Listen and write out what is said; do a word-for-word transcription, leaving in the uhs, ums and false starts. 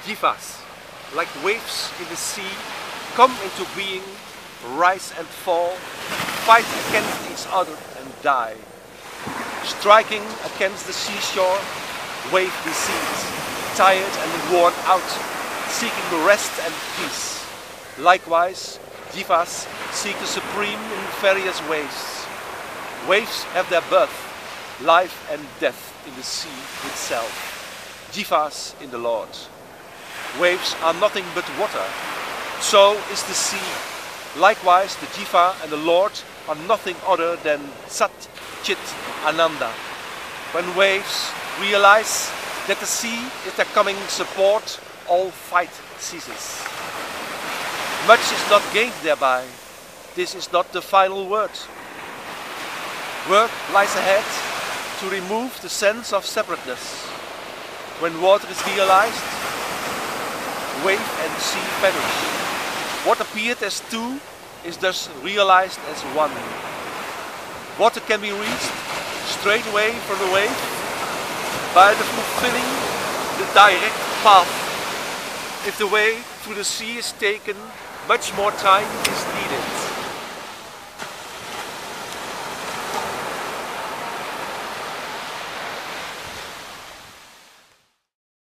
Jivas, like waves in the sea, come into being, rise and fall, fight against each other and die. Striking against the seashore, wave the seas, tired and worn out, seeking rest and peace. Likewise, Jivas seek the supreme in various ways. Waves have their birth, life and death in the sea itself. Jivas in the Lord. Waves are nothing but water, so is the sea. Likewise, the Jiva and the Lord are nothing other than Sat Chit Ananda. When waves realize that the sea is their coming support, all fight ceases. Much is not gained thereby. This is not the final word. Work lies ahead to remove the sense of separateness. When water is realized, wave and sea vanish. What appeared as two is thus realized as one. Water can be reached straight away from the wave by the fulfilling the direct path. If the way through the sea is taken, much more time is needed.